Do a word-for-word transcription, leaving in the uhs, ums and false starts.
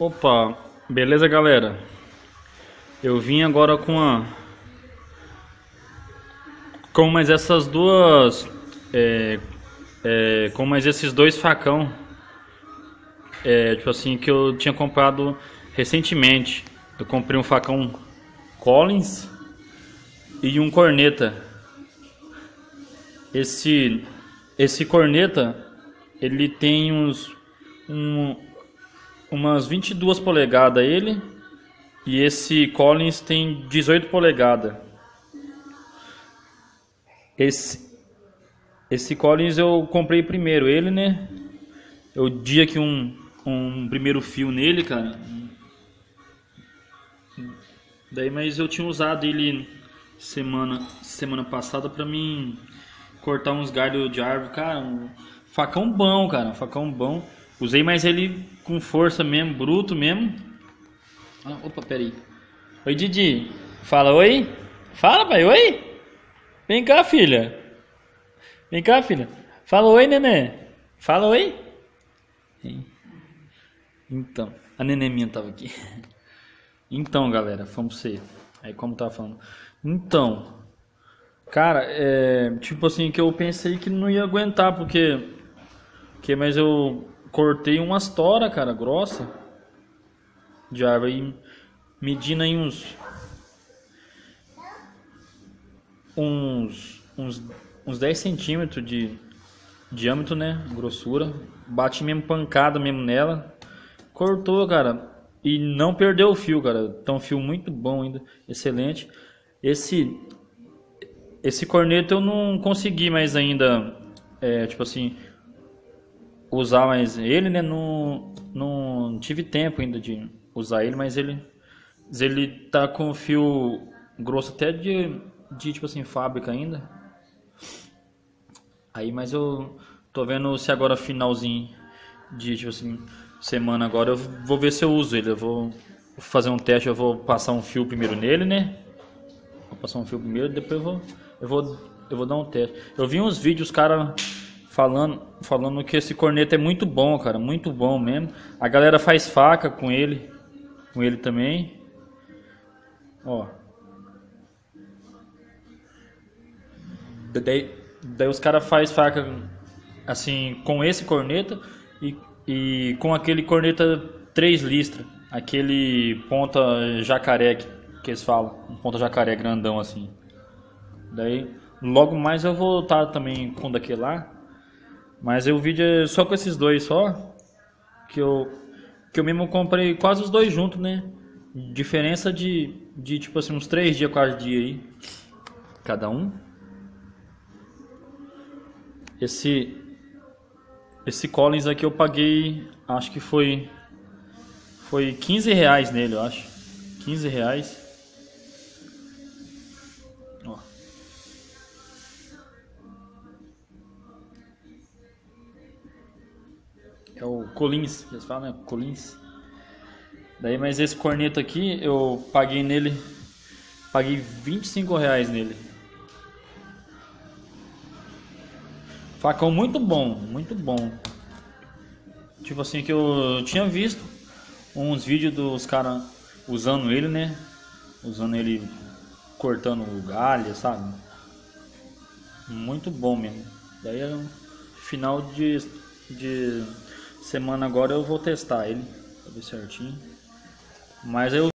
Opa, beleza, galera? Eu vim agora com a com mais essas duas é, é, com mais esses dois facão, é, tipo assim, que eu tinha comprado recentemente. Eu comprei um facão Collins e um corneta. Esse esse corneta, ele tem uns um, umas vinte e duas polegadas ele, e esse Collins tem dezoito polegadas. Esse esse Collins eu comprei primeiro ele, né? Eu dei aqui um um primeiro fio nele, cara. Daí, mas eu tinha usado ele semana semana passada pra mim cortar uns galhos de árvore, cara. Um facão bom, cara, um facão bom. Usei mais ele com força mesmo, bruto mesmo. Ah, opa, peraí. Oi, Didi. Fala, oi. Fala, pai, oi. Vem cá, filha. Vem cá, filha. Fala, oi, neném. Fala, oi. Então, a neném minha tava aqui. Então, galera, vamos ser. Aí, como eu tava falando. Então, cara, é tipo assim, que eu pensei que não ia aguentar, porque... porque mas eu cortei umas tora, cara, grossa de árvore, medindo aí uns uns uns, uns dez centímetros de diâmetro, né, grossura. Bati mesmo pancada mesmo nela, cortou, cara, e não perdeu o fio, cara. Então, um fio muito bom ainda, excelente. Esse esse corneto eu não consegui mais ainda, é, tipo assim, usar mais ele, né? Não, não tive tempo ainda de usar ele, mas ele ele tá com fio grosso até de, de tipo assim, fábrica ainda. Aí, mas eu tô vendo se agora finalzinho de tipo assim, semana agora eu vou ver se eu uso ele. Eu vou fazer um teste, eu vou passar um fio primeiro nele, né? Vou passar um fio primeiro, depois eu vou eu vou eu vou dar um teste. Eu vi uns vídeos, cara, falando falando que esse corneta é muito bom, cara, muito bom mesmo. A galera faz faca com ele, com ele também. Ó. Daí, daí os caras faz faca assim com esse corneta e, e com aquele corneta três listras, aquele ponta jacaré que, que eles falam, um ponta jacaré grandão assim. Daí logo mais eu vou estar também com daquele lá. Mas o vídeo é só com esses dois só, que eu que eu mesmo comprei quase os dois juntos, né? Diferença de de tipo assim uns três dias, quatro dias aí cada um. Esse esse Collins aqui eu paguei, acho que foi foi quinze reais nele, eu acho. quinze reais. Ó. É o Collins, eles falam, né? Collins. Daí, mas esse corneto aqui, eu paguei nele, paguei vinte e cinco reais nele. Facão muito bom, muito bom. Tipo assim, que eu tinha visto uns vídeos dos caras usando ele, né? Usando ele, cortando o galho, sabe? Muito bom mesmo. Daí, no final de, de semana agora eu vou testar ele, pra ver certinho. Mas eu